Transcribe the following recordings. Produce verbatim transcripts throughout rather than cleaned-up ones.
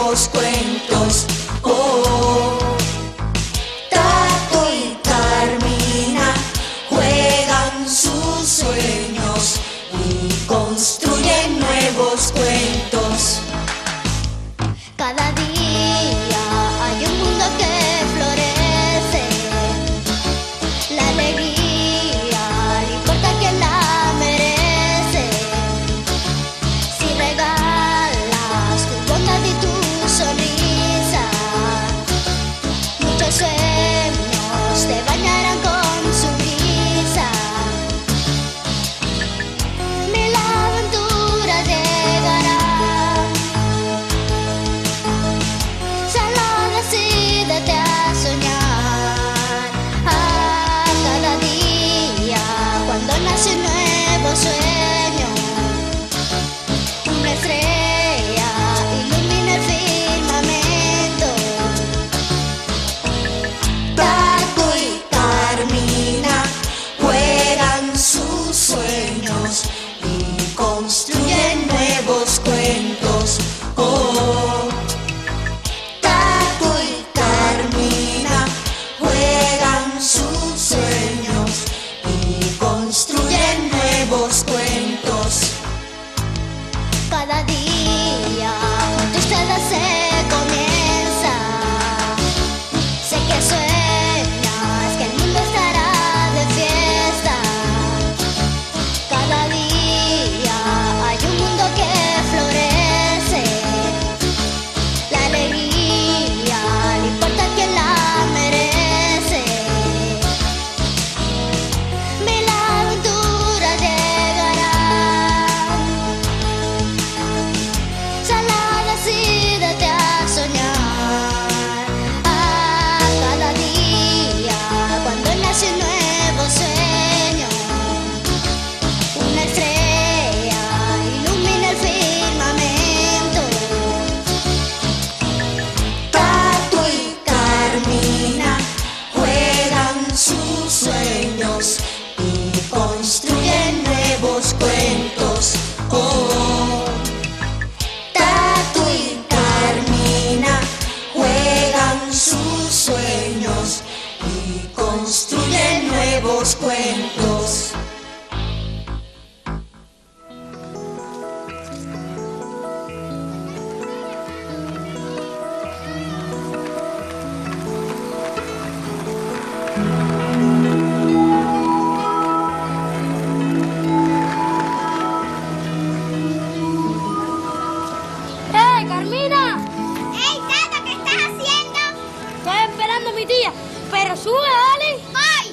nuevos cuentos. Oh, Tato y Carmina juegan sus sueños y construyen nuevos cuentos. Cada día hay un mundo que florece, la alegría no importa quién la merece. Si regalas tu bondad y tu sonrisa, muchos sueños te bañarán con su brisa. Mil aventuras llegarán. Solo decídete a soñar. A cada día, cuando nace un nuevo sueño, una estrella ilumina el firmamento. Tato y Carmina juegan sus sueños y construyen nuevos cuentos. Oh, Tato y Carmina juegan sus sueños y construyen nuevos cuentos. Cada día de ustedes se comienza. Sé que sueñas que el mundo estará de fiesta. Cada día hay un mundo que florece, la alegría no importa quién la merece. Mil aventuras llegarán. Solo decídete a soñar. A cada día, cuando nace un nuevo sueño, una estrella ilumina el firmamento. Tato y Carmina juegan sus sueños y construyen nuevos cuentos. Oh, Tato y Carmina juegan sus sueños y construyen nuevos cuentos. ¡Eh, Carmina! ¡Ey, Tato! ¿Qué estás haciendo? Estoy esperando a mi tía, pero sube, dale. ¡Ay!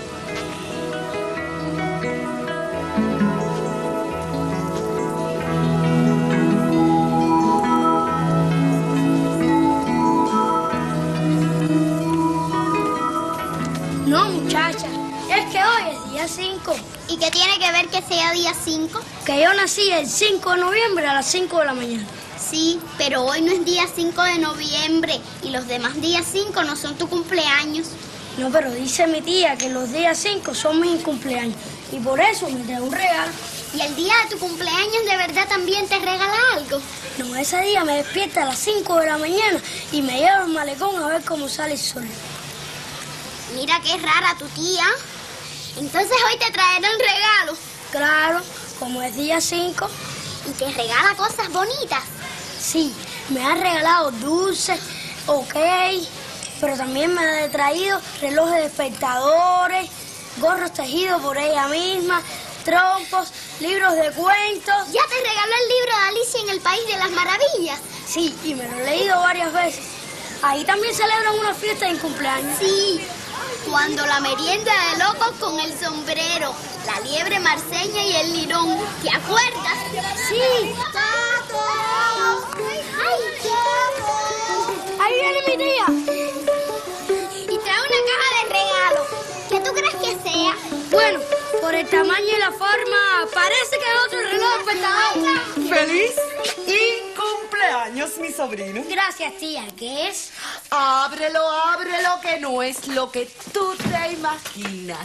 No, muchacha, es que hoy es día cinco, ¿Y qué tiene que ver que sea día cinco? que yo nací el cinco de noviembre a las cinco de la mañana. Sí, pero hoy no es día cinco de noviembre y los demás días cinco no son tu cumpleaños. No, pero dice mi tía que los días cinco son mis cumpleaños y por eso me trae un regalo. ¿Y el día de tu cumpleaños de verdad también te regala algo? No, ese día me despierta a las cinco de la mañana y me lleva al malecón a ver cómo sale el sol. Mira qué rara tu tía. Entonces hoy te traerá un regalo. Claro, como es día cinco, ¿Y te regala cosas bonitas? sí, me ha regalado dulces, ok, pero también me ha traído relojes de espectadores, gorros tejidos por ella misma, trompos, libros de cuentos. ¿Ya te regaló el libro de Alicia en el País de las Maravillas? Sí, y me lo he leído varias veces. Ahí también celebran una fiesta de cumpleaños. Sí, cuando la merienda de locos con el sombrero, la liebre marceña y el lirón. ¿Te acuerdas? Sí. ¡Tato! ¡Ay, Tato! Ahí viene mi tía. Y trae una caja de regalo. ¿Qué tú crees que sea? Bueno, por el tamaño y la forma, parece que es otro reloj espectador. ¡Feliz y cumpleaños, mi sobrino! Gracias, tía. ¿Qué es? Ábrelo, ábrelo, que no es lo que tú te imaginas.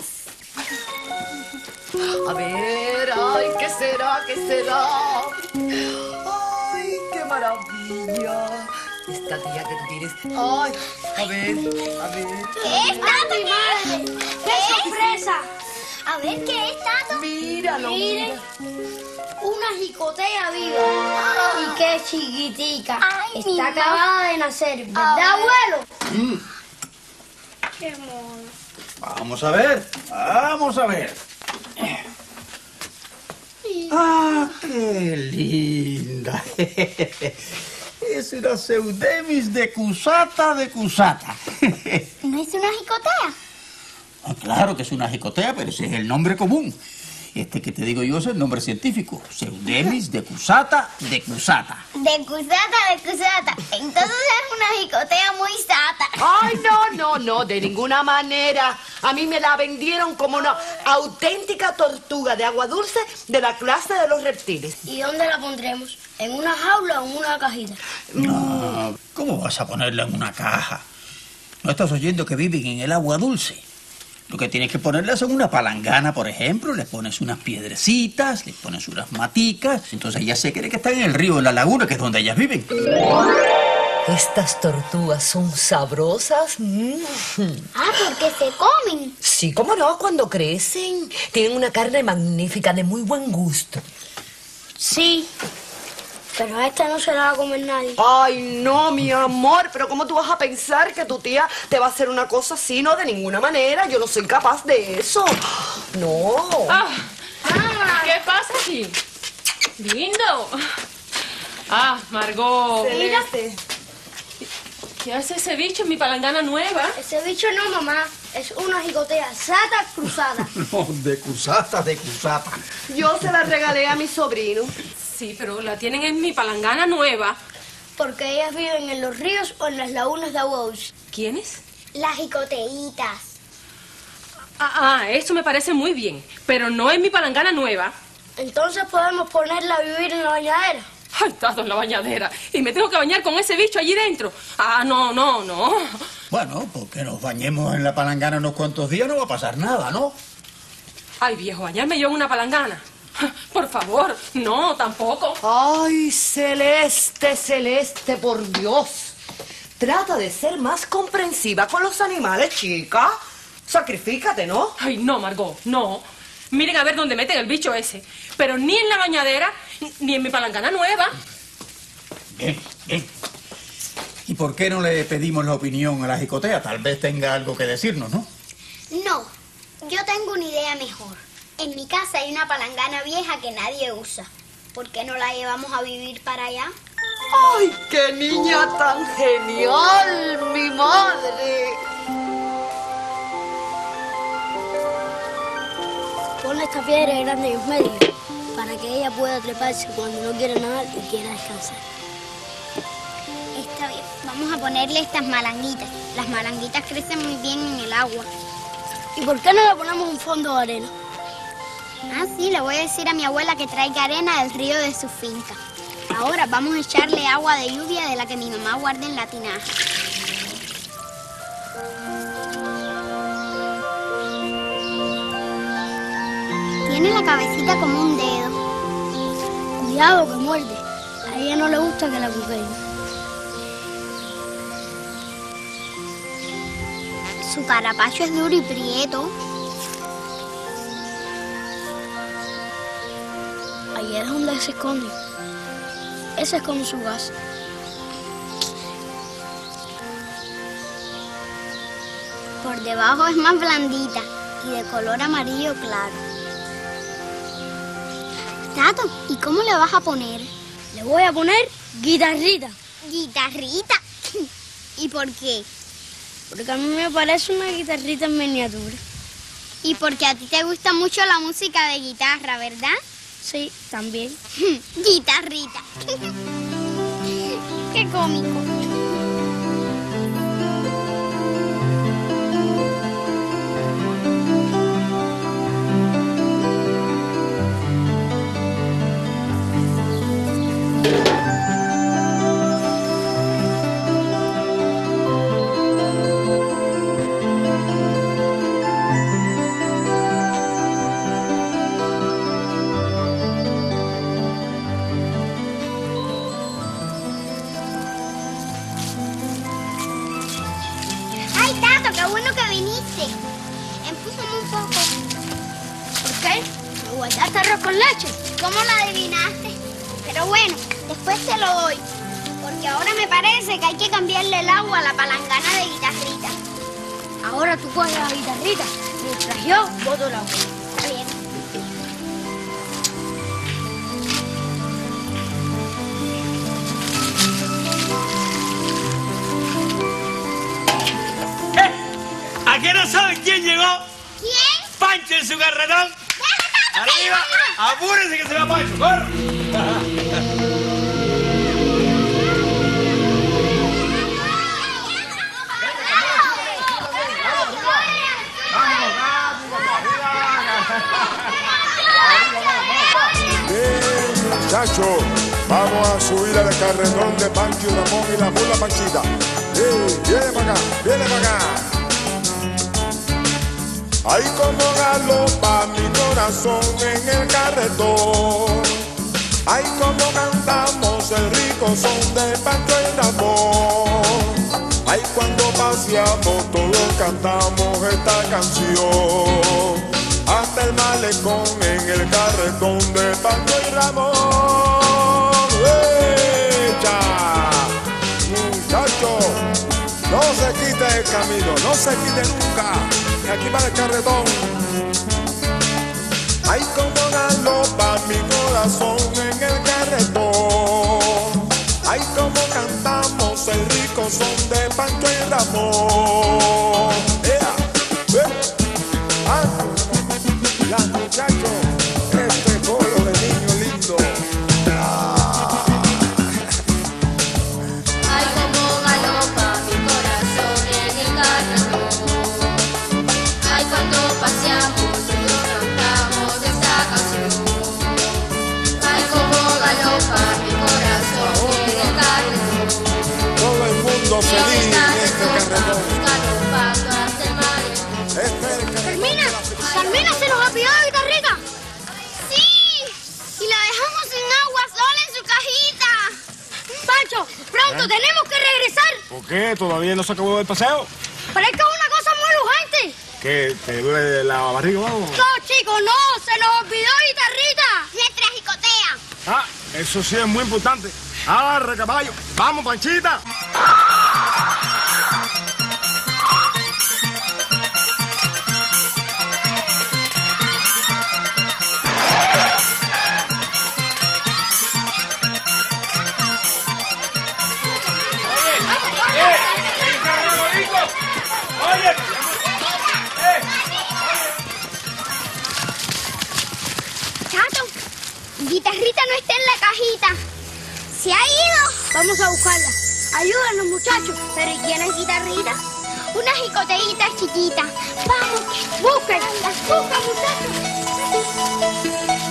A ver, ay, ¿qué será? ¿Qué será? Ay, qué maravilla. niña. Esta tía que tú tienes. Ay, a ver, a ver. ¿Qué es, Tato? ¡Ay, madre! ¡Qué sorpresa! A ver, ¿qué es, Tato? Míralo. Miren, una jicotea viva. Y qué chiquitica. Ay, mi Está mamá. acabada de nacer, ¿verdad, Ah, abuelo? Mm. Qué mono. Vamos a ver, vamos a ver. ¡Ah, qué linda! Es una Pseudemis decusata decusata. ¿No es una jicotea? Ah, claro que es una jicotea, pero ese es el nombre común. Este que te digo yo es el nombre científico. Pseudemis decusata decusata. De cusata, de cusata. Entonces es una jicotea muy sata. Ay, no, no, no, de ninguna manera. A mí me la vendieron como una auténtica tortuga de agua dulce de la clase de los reptiles. ¿Y dónde la pondremos? ¿En una jaula o en una cajita? No, ¿cómo vas a ponerla en una caja? ¿No estás oyendo que viven en el agua dulce? Lo que tienes que ponerlas en una palangana, por ejemplo, le pones unas piedrecitas, le pones unas maticas, entonces ella se cree que está en el río, en la laguna, que es donde ellas viven. Estas tortugas son sabrosas. Mm. Ah, porque se comen. Sí, cómo no, cuando crecen. Tienen una carne magnífica, de muy buen gusto. Sí, pero a esta no se la va a comer nadie. Ay, no, mi amor, pero ¿cómo tú vas a pensar que tu tía te va a hacer una cosa así? No, de ninguna manera, yo no soy capaz de eso. No. Ah, ¿qué pasa aquí? Lindo. Ah, Margot. Celeste. ¿Qué hace ese bicho en mi palangana nueva? Ese bicho no, mamá. Es una jicotea sata cruzada. No, decusata decusata. Yo se la regalé a mi sobrino. Sí, pero la tienen en mi palangana nueva. Porque ellas viven en los ríos o en las lagunas de agua dulce. ¿Quiénes? Las jicoteitas. Ah, ah, eso me parece muy bien, pero no en mi palangana nueva. Entonces podemos ponerla a vivir en la bañadera. Ay, estás en la bañadera y me tengo que bañar con ese bicho allí dentro. Ah, no, no, no. Bueno, porque nos bañemos en la palangana unos cuantos días no va a pasar nada, ¿no? Ay, viejo, bañarme yo en una palangana. Por favor, no, tampoco. Ay, Celeste, Celeste, por Dios. Trata de ser más comprensiva con los animales, chica. Sacrifícate, ¿no? Ay, no, Margot, no. Miren a ver dónde meten el bicho ese. Pero ni en la bañadera, ni en mi palangana nueva. Bien, bien. ¿Y por qué no le pedimos la opinión a la jicotea? Tal vez tenga algo que decirnos, ¿no? No, yo tengo una idea mejor. En mi casa hay una palangana vieja que nadie usa. ¿Por qué no la llevamos a vivir para allá? ¡Ay, qué niña tan genial, mi madre! Ponle esta piedra grande en medio para que ella pueda treparse cuando no quiera nadar y quiera descansar. Está bien, vamos a ponerle estas malanguitas. Las malanguitas crecen muy bien en el agua. ¿Y por qué no le ponemos un fondo de arena? Ah, sí, le voy a decir a mi abuela que traiga arena del río de su finca. Ahora vamos a echarle agua de lluvia de la que mi mamá guarda en la tinaja. Tiene la cabecita como un dedo. Cuidado que muerde. A ella no le gusta que la cuqueen. Su carapacho es duro y prieto. Ahí es donde se esconde. Esa es como su casa. Por debajo es más blandita y de color amarillo claro. Tato, ¿y cómo le vas a poner? Le voy a poner guitarrita. Guitarrita. ¿Y por qué? Porque a mí me parece una guitarrita en miniatura. Y porque a ti te gusta mucho la música de guitarra, ¿verdad? Sí, también. Guitarrita. Qué cómico. viniste. Empújame un poco. ¿Por qué? ¿Me guardaste arroz con leche? ¿Cómo lo adivinaste? Pero bueno, después te lo doy. Porque ahora me parece que hay que cambiarle el agua a la palangana de guitarrita. Ahora tú coges la guitarrita, mientras yo boto el agua. Está bien. ¿A qué no saben quién llegó? ¿Quién? Pancho en su carretón. Arriba, apúrense que se va Pancho, corre. Bien, muchachos, vamos a subir al carretón de Pancho y Ramón y la mula Panchita. Sí, viene para acá, viene para acá. Ay, como galopa mi corazón en el carretón. Ay, como cantamos el rico son de Pancho y Ramón. Ay, cuando paseamos todos cantamos esta canción. Hasta el malecón en el carretón de Pancho y Ramón. ¡Echa! Muchachos, no se quite el camino, no se quite nunca. Y aquí va el carretón. Ay, como galopa mi corazón en el carretón. Ay, como cantamos el rico son de Pancho y Ramón. ¡Ea! ¡Eh! ¡Ah! Las muchachos, este coro de niño lindo. Ah. Ay, como galopa mi corazón en el carretón. Ay, cuando paseamos todos cantamos esta canción. Ay, como galopa mi corazón en el carretón. Todo el mundo feliz en este carretón. Galopando hasta el malecón. Este es el carretón. ¡Carmina! ¡Carmina, se nos olvidó la guitarrita! ¡Sí! Y la dejamos sin agua sola en su cajita. ¡Pancho, pronto tenemos que regresar! ¿Por qué? ¿Todavía no se acabó el paseo? Pero es que es una cosa muy urgente. ¿Qué? ¿Te duele la barriga o algo? No, chicos, no, se nos olvidó guitarrita. Le trajicotea. Ah, eso sí es muy importante. ¡Arre, caballo! ¡Vamos, Panchita! Chato, guitarrita no está en la cajita. ¿Se ha ido? Vamos a buscarla. Ayúdanos, muchachos. ¿Pero y quién es guitarrita? Una jicoteíta chiquita. Vamos, Busquen. las busca, muchachos.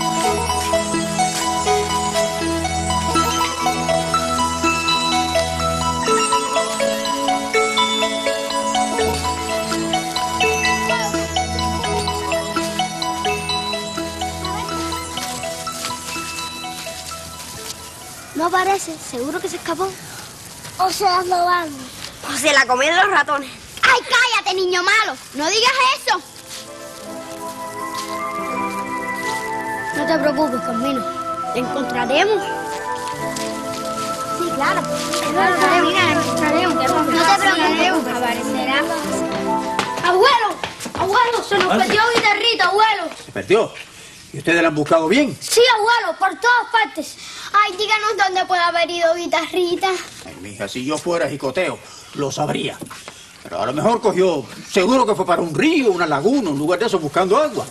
No aparece. Seguro que se escapó. O se las robaron. O se la comieron los ratones. ¡Ay, cállate, niño malo! ¡No digas eso! No te preocupes, Carmina. Te encontraremos. Sí, claro. Carmina, la encontraremos. No te preocupes. Aparecerá. Abuelo, abuelo, se nos perdió guitarrita, abuelo. ¿Se perdió? ¿Y ustedes la han buscado bien? Sí, abuelo, por todas partes. Ay, díganos dónde puede haber ido guitarrita. Ay, mija, si yo fuera jicoteo, lo sabría. Pero a lo mejor cogió, seguro que fue para un río, una laguna, un lugar de eso buscando agua.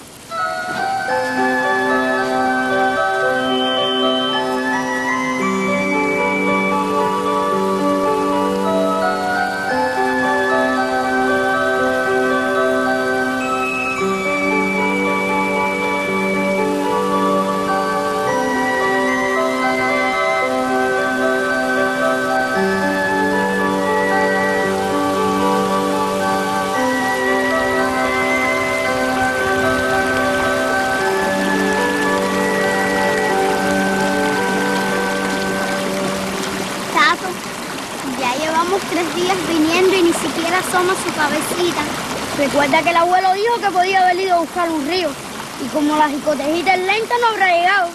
Tato, ya llevamos tres días viniendo y ni siquiera asoma su cabecita. Recuerda que el abuelo dijo que podía haber ido a buscar un río. Y como la jicotejita es lenta, no habrá llegado.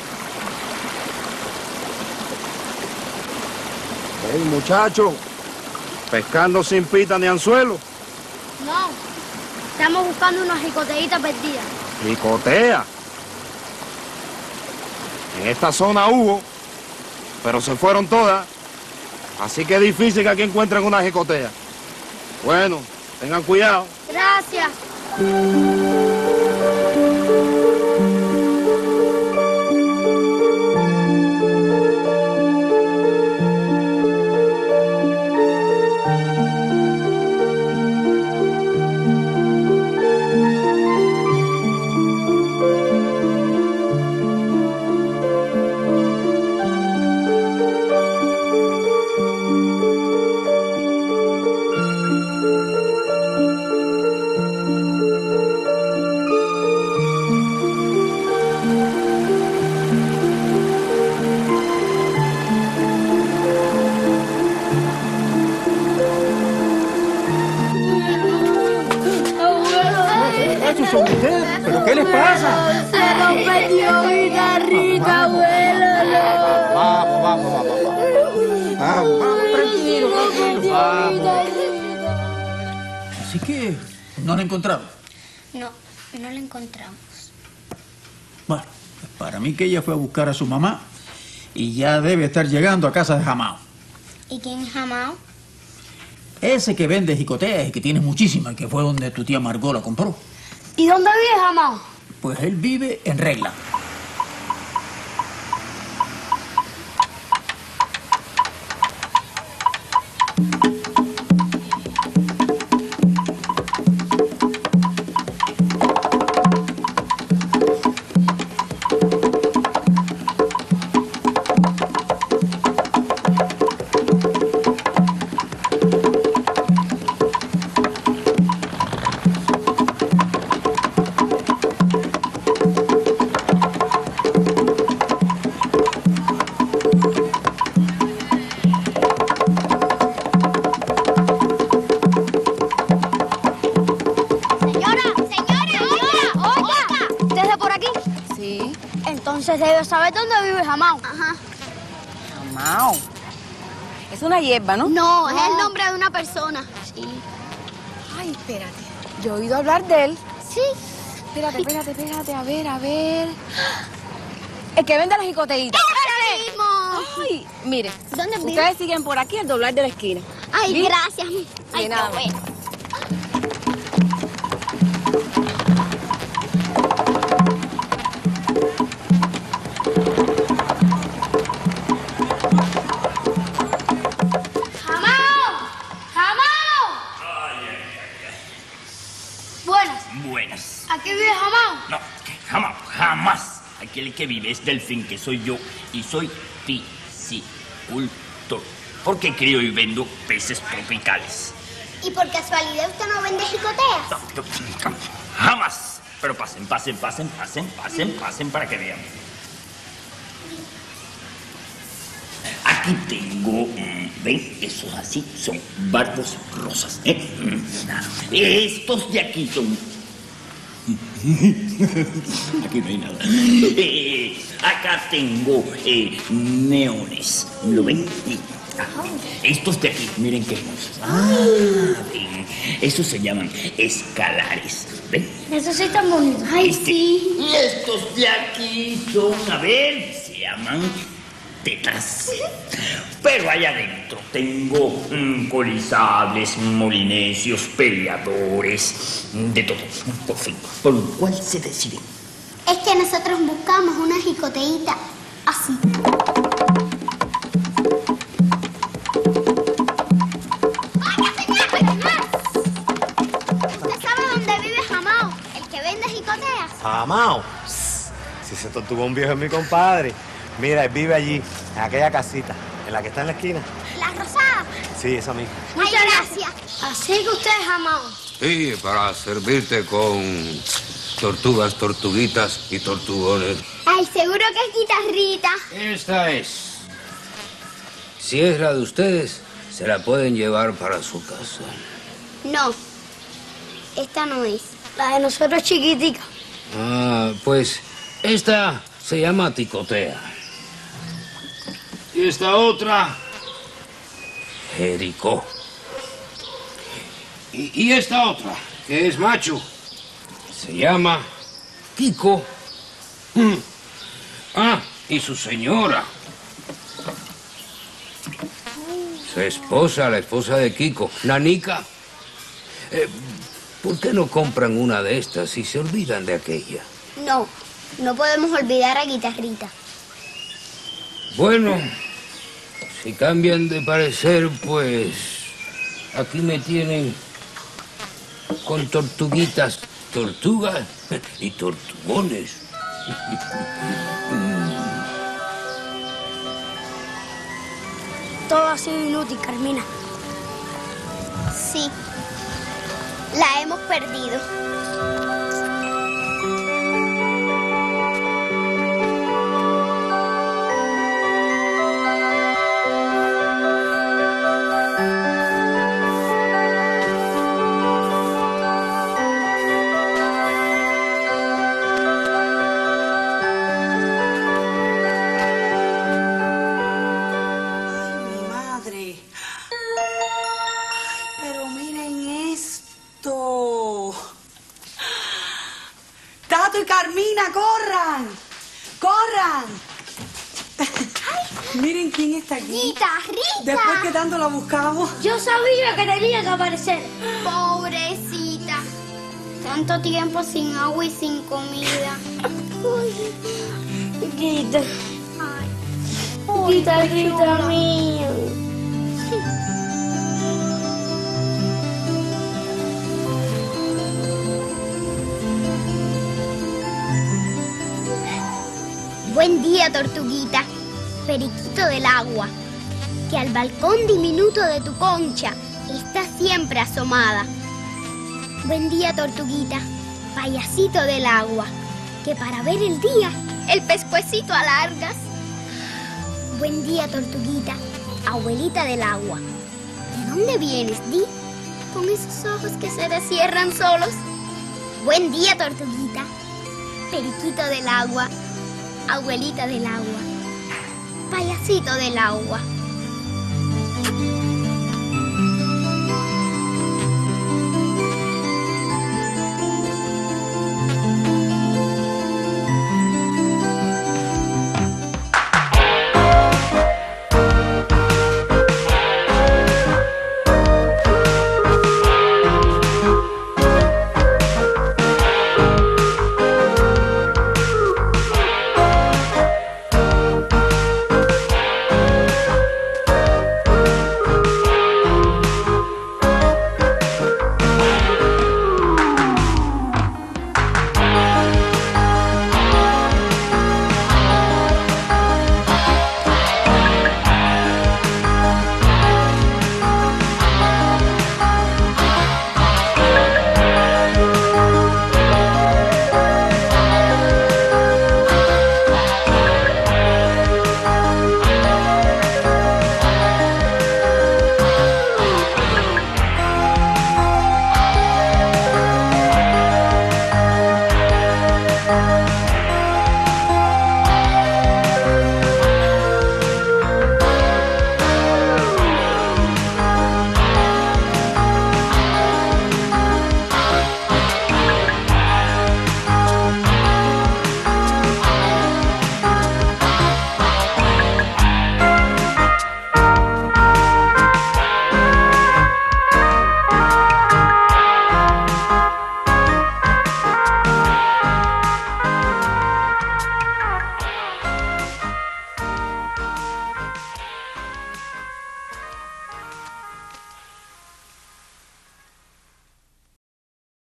Hey, muchacho, pescando sin pita ni anzuelo. No, estamos buscando una jicotejita perdida. Jicotea. En esta zona hubo, pero se fueron todas. Así que es difícil que aquí encuentren una jicotea. Bueno, tengan cuidado. Gracias. ¿Pero qué les pasa? Se nos perdió guitarrita, abuelo. Vamos, vamos, vamos, vamos. Vamos, vamos, tranquilo, tranquilo. Vamos. Así que no la encontraron. No, no la encontramos. Bueno, pues para mí que ella fue a buscar a su mamá y ya debe estar llegando a casa de Jamao. ¿Y quién es Jamao? Ese que vende jicoteas y que tiene muchísimas, que fue donde tu tía Margot la compró. ¿Y dónde vive Jamao? Pues él vive en Regla. Entonces debe saber dónde vive Jamao. Ajá. Jamao. Es una hierba, ¿no? No, es el nombre de una persona. Sí. Ay, espérate. Yo he oído hablar de él. Sí. Espérate, espérate, espérate. A ver, a ver. El que vende las jicoteitas. ¡Ese mismo! Ay, mire. ¿Dónde vive? Ustedes siguen por aquí al doblar de la esquina. Ay, ¿Bien? gracias. Ay, De nada. qué bueno. Buenas. ¿Aquí vive Jamao? No, jamás, jamás. Aquí el que vive es Delfín, que soy yo, y soy piscicultor. Porque crío y vendo peces tropicales. ¿Y por casualidad usted no vende jicoteas? No, no, jamás. Pero pasen, pasen, pasen, pasen, pasen, pasen para que vean. Aquí tengo, ¿ven? Esos así son barbos rosas. ¿eh? Estos de aquí son... Aquí no hay nada. Eh, acá tengo eh, neones. ¿Lo ven? Estos de aquí, miren qué hermosos. Ah, ven. Estos se llaman escalares. ¿Ven? Esos sí están bonitos. Ay, Este, sí. Y estos de aquí son, a ver, se llaman tetas. Pero allá adentro tengo mm, colisables, molinesios, peleadores, de todo. Por fin, ¿por cuál se deciden? Es que nosotros buscamos una jicoteíta así. ¡Oiga, señor, señor! ¿Usted sabe dónde vive Jamao, el que vende jicoteas? Jamao. Si ese tortugón viejo es mi compadre. Mira, él vive allí, en aquella casita, en la que está en la esquina. ¿La rosada? Sí, esa misma. Muchas gracias. Así que usted es Jamao. Sí, para servirte con tortugas, tortuguitas y tortugones. Ay, seguro que es guitarrita. Esta es. Si es la de ustedes, se la pueden llevar para su casa. No. Esta no es. La de nosotros es chiquitica. Ah, pues esta se llama Ticotea. Y esta otra, Jericó. Y, y esta otra, que es macho, se llama Kiko. Mm. Ah, y su señora. Su esposa, la esposa de Kiko, Nanica. Eh, ¿Por qué no compran una de estas y se olvidan de aquella? No, no podemos olvidar a Guitarrita. Bueno, si cambian de parecer, pues aquí me tienen con tortuguitas, tortugas y tortugones. Todo ha sido inútil, Carmina. Sí, la hemos perdido. Tato y Carmina, corran, corran. Miren quién está aquí. Guitarrita. Después que tanto la buscamos. Yo sabía que tenía que aparecer. Pobrecita. Tanto tiempo sin agua y sin comida. Guita. Guitarrita mía. Buen día, tortuguita, periquito del agua, que al balcón diminuto de tu concha está siempre asomada. Buen día, tortuguita, payasito del agua, que para ver el día el pescuecito alargas. Buen día, tortuguita, abuelita del agua. ¿De dónde vienes, Di? Con esos ojos que se te cierran solos. Buen día, tortuguita, periquito del agua, abuelita del agua, payasito del agua.